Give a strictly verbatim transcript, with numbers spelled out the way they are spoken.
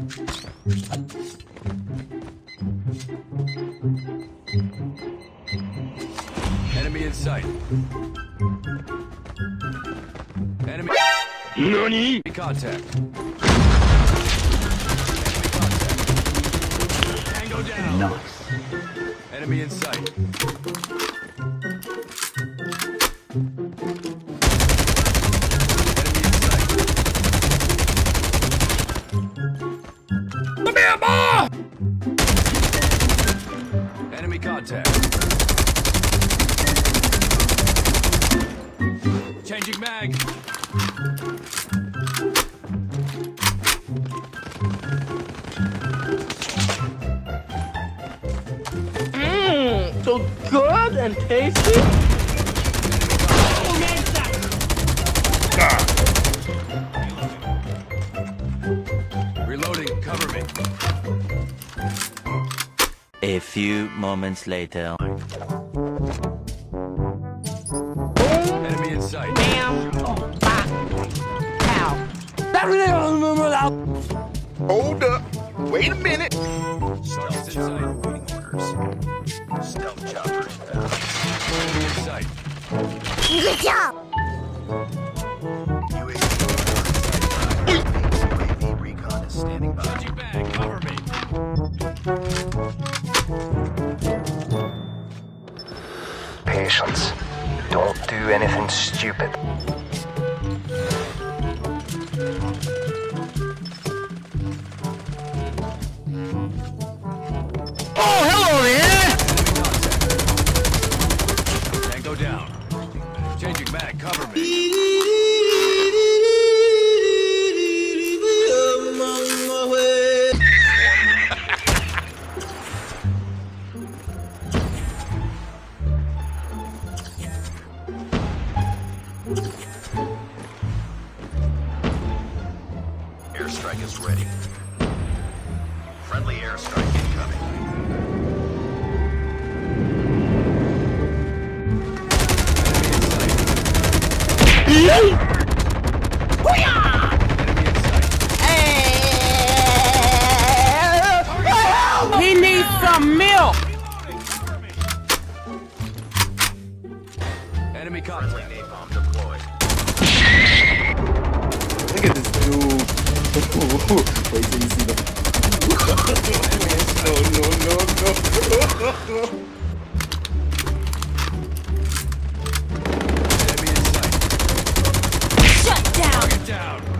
Enemy in sight. Enemy. Nani? Contact. Tango down. Nice. Enemy in sight. Enemy in sight. Come here, boy! Enemy contact. Changing mag. Mmm, so good and tasty. Reloading, cover me. A few moments later. Enemy in sight. Bam. Bop. Pow. Hold up. Wait a minute. Stealth in sight. Waiting orders. Stealth chopper inbound. Enemy in sight. Good job! U A V recon is standing by. Changing mag, cover me. Patience. Don't do anything stupid. Oh, hello there! Tango down. Changing mag, cover me. Airstrike is ready. Friendly airstrike incoming. Enemy in sight. He needs some milk. Enemy contact. Napalm deployed. Look at this dude. Wait till you see the. No, no, no, no. Enemy in sight. Shut down! Target down.